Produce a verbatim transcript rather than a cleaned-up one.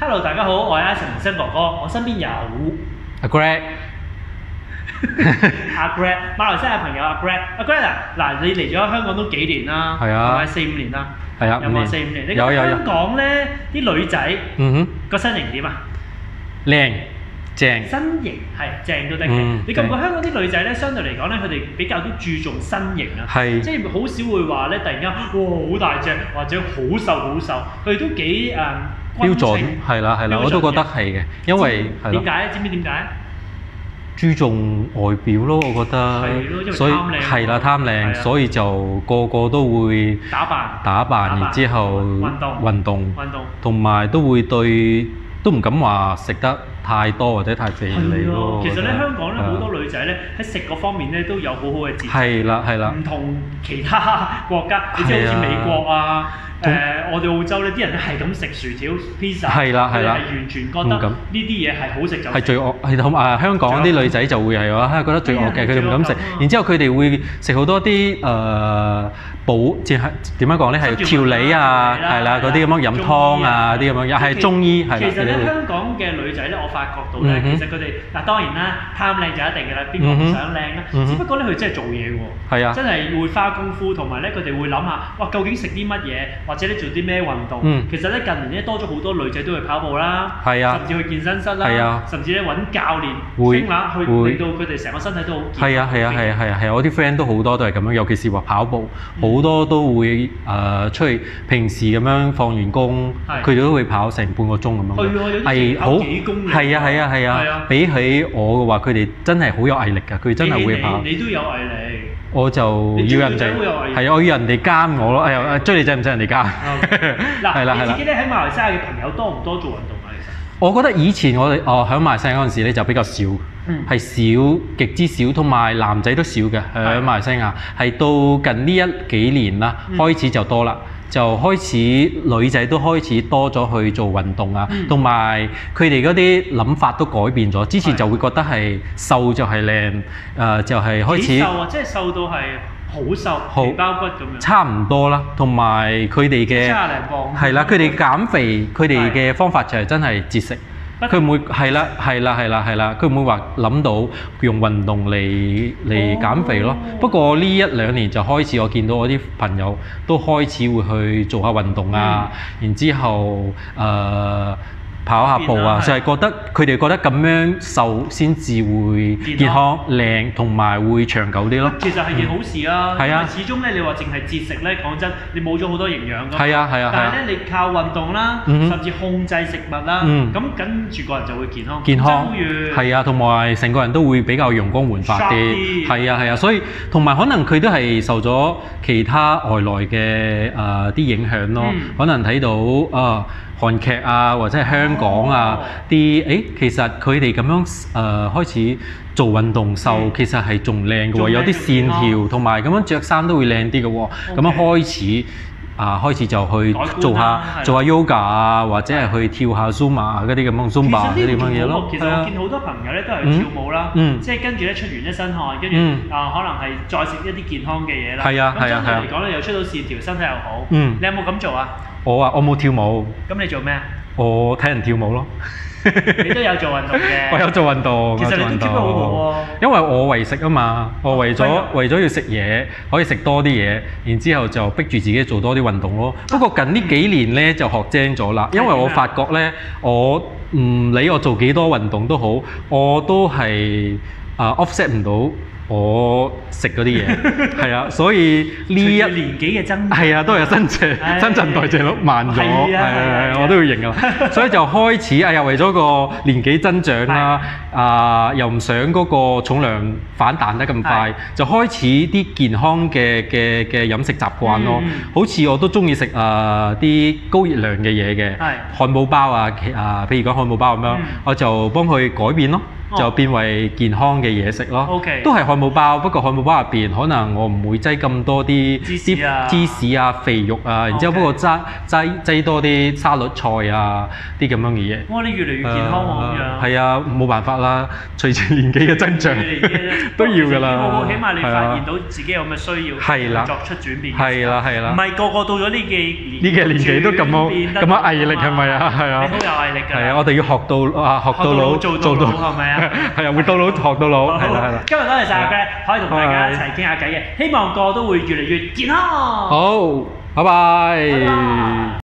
Hello， 大家好，我係阿陳生哥哥，我身邊有阿 Greg， 阿 Greg， 馬來西亞朋友阿 Greg， 阿 Greg 啊，嗱你嚟咗香港都幾年啦， 係啊， 係咪四五年啦？ 係啊， 有冇四五年？你覺得香港咧啲女仔， 嗯哼， 個身形點啊？ 靚正， 身形係正都得嘅。 嗯你覺唔覺香港啲女仔咧，相對嚟講咧，佢哋比較都注重身形啊？ 係， 即係好少會話咧，突然間哇好大隻，或者好瘦好瘦，佢哋都幾誒。 標準係啦係啦，我都覺得係嘅，因為係咯。 點解？知唔知點解？ 注重外表咯，我覺得。 係咯，因為所以貪靚。 係啦，貪靚，所以就個個都會打扮。 打扮，然之後運動。 運動。 運動。 同埋都會對，都唔敢話食得太多或者太肥膩咯。 其實咧，香港咧好多女仔咧喺食嗰方面咧都有好好嘅節制。 係啦係啦。 唔同其他國家，你知好似美國啊。誒、呃，我哋澳洲呢啲人咧係咁食薯條、pizza， 係啦係啦， 係完全覺得呢啲嘢係好食就係罪惡，係同埋香港啲女仔就會係話，覺得罪惡嘅，佢哋唔敢食。然之後佢哋會食好多啲誒補，即係點樣講咧？係調理啊，係啦，嗰啲咁樣飲湯啊，啲咁樣，又係中醫係啦。 其實咧，香港嘅女仔咧，我發覺到咧，其實佢哋嗱當然啦，貪靚就一定嘅啦，邊個唔想靚咧？只不過咧，佢真係做嘢喎，係啊，真係會花功夫，同埋咧佢哋會諗下，哇，究竟食啲乜嘢？或者你做啲咩運動？嗯、其實咧近年咧多咗好多女仔都去跑步啦，係啊，甚至去健身室啦，係啊，甚至咧揾教練傾下去令到佢哋成個身體都好健康。係啊係啊係啊係啊係啊！我啲 friend 都好多都係咁樣，尤其是話跑步，好、嗯、多都會誒、呃、出去平時咁樣放完工，佢哋都會跑成半個鐘咁樣。係好係啊係啊係啊！比起我嘅話，佢哋真係好有毅力㗎，佢真係會跑。 你都有毅力。 我就要人哋係啊，我要人哋監我咯。哎呀，追你制唔制人哋監？ 嗱，係啦係啦。你自己咧喺馬來西亞嘅朋友多唔多做運動啊？其實我覺得以前我哋哦喺馬來西亞嗰陣時咧就比較少，係、嗯、少極之少，同埋男仔都少嘅喺馬來西亞。係到近呢一幾年啦，嗯、開始就多啦。就開始女仔都開始多咗去做運動啊，同埋佢哋嗰啲諗法都改變咗。之前就會覺得係瘦就係靚，誒、呃、就係、是、開始。 幾瘦啊！即係瘦到係好瘦，皮包骨咁樣。差唔多啦，同埋佢哋嘅七廿零磅。 係啦，佢哋減肥，佢哋嘅方法就係真係節食。佢唔會係啦，係啦，係啦，係啦，佢唔會話諗到用運動嚟嚟減肥咯。不過呢一兩年就開始，我見到我啲朋友都開始會去做下運動啊，嗯、然之後誒。呃跑下步啊，就係覺得佢哋覺得咁樣瘦先至會健康靚，同埋會長久啲咯。 其實係件好事啊， 係啊， 始終咧你話淨係節食咧，講真，你冇咗好多營養㗎。 係啊係啊， 但係咧你靠運動啦，甚至控制食物啦，咁跟住個人就會健康。健康係啊，同埋成個人都會比較陽光煥發啲。係啊係啊，所以同埋可能佢都係受咗其他外來嘅誒啲影響咯，可能睇到啊。韓劇啊，或者係香港啊啲，誒、哦、其實佢哋咁樣誒、呃、開始做運動瘦，嗯、其實係仲靚嘅喎，有啲線條，同埋咁樣着衫都會靚啲嘅喎，咁樣開始啊、呃、開始就去做下做下 yoga 啊，或者係去跳下 Zumba 嗰啲咁樣 Zumba 嗰啲咁樣嘢咯。 其實我見好多朋友咧都係跳舞啦，嗯、即係跟住咧出完一身汗，跟住啊可能係再食一啲健康嘅嘢啦。係啊係啊係啊。咁相對嚟講咧又出到線條，身體又好。嗯。你有冇咁做啊？我啊，我冇跳舞。咁你做咩啊？我睇人跳舞咯。你都有做運動嘅。我有做運動。其實你都 keep 得好好喎。因為我為食啊嘛，我為咗、哦、為咗要食嘢，可以食多啲嘢，然之後就逼住自己做多啲運動咯。不過近呢幾年咧就學精咗啦，因為我發覺咧，我唔理我做幾多運動都好，我都係啊、呃、offset 唔到。我食嗰啲嘢，係啊，所以呢一年紀嘅增係啊，都係新陳新陳代謝率慢咗，係係係，我都要認啊，所以就開始哎呀，為咗個年紀增長啦，啊、呃、又唔想嗰個重量反彈得咁快，就開始啲健康嘅嘅嘅飲食習慣咯。嗯、好似我都中意食啊啲高熱量嘅嘢嘅，漢堡包啊啊，譬如講漢堡包咁樣，嗯、我就幫佢改變咯。 就變為健康嘅嘢食咯。 OK， 都係漢堡包，不過漢堡包入邊可能我唔會擠咁多啲芝士啊、 芝士啊、肥肉啊，然之後不過擠擠擠多啲沙律菜啊啲咁樣嘅嘢。 哇！你越嚟越健康喎咁樣。 係啊，冇辦法啦，隨住年紀嘅增長都要㗎啦。 起碼你發現到自己有咩需要， 係啦， 作出轉變。 係啦係啦。 唔係個個到咗呢嘅呢嘅年紀都咁樣咁樣毅力係咪啊？係啊。 你好有毅力㗎。 係啊，我哋要學到啊，學到老做到老係咪啊？ 係啊，活到老學到老，係啦係啦。 今日多謝晒阿 Greg，可以同大家一齊傾下偈嘅，希望個個都會越嚟越健康。 好，拜拜。